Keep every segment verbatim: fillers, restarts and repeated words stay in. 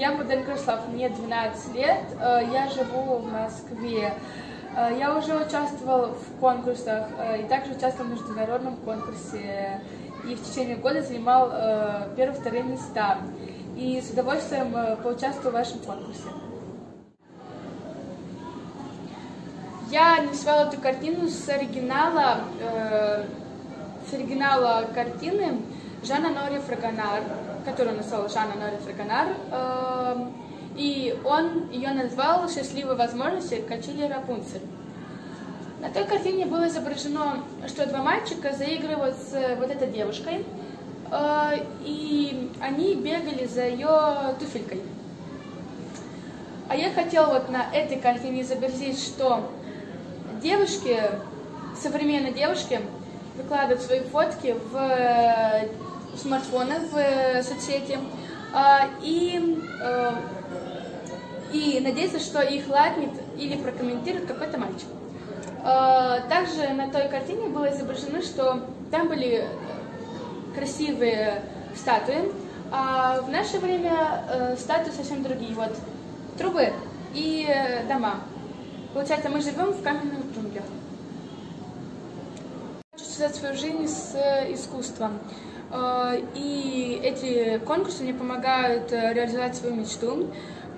Я Богдан Крыслов, мне двенадцать лет, я живу в Москве. Я уже участвовал в конкурсах и также участвовал в международном конкурсе. И в течение года занимал первые-вторые места. И с удовольствием поучаствую в вашем конкурсе. Я нарисовала эту картину с оригинала, э, с оригинала картины Жана Норе Фрагонар, которую написал Жан Оноре Фрагонар, э, и он ее назвал «Счастливые возможности качели Рапунцель». На той картине было изображено, что два мальчика заигрывают с вот этой девушкой, э, и они бегали за ее туфелькой. А я хотела вот на этой картине изобразить, что девушки, современные девушки, выкладывают свои фотки в смартфоны, в соцсети, и, и надеются, что их лайкнет или прокомментирует какой-то мальчик. Также на той картине было изображено, что там были красивые статуи, а в наше время статуи совсем другие. Вот трубы и дома. Получается, мы живем в каменных джунглях. Я хочу связать свою жизнь с искусством. И эти конкурсы мне помогают реализовать свою мечту.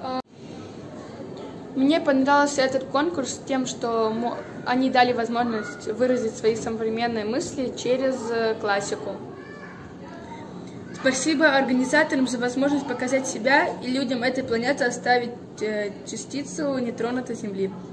Мне понравился этот конкурс тем, что они дали возможность выразить свои современные мысли через классику. Спасибо организаторам за возможность показать себя и людям этой планеты оставить частицу нетронутой Земли.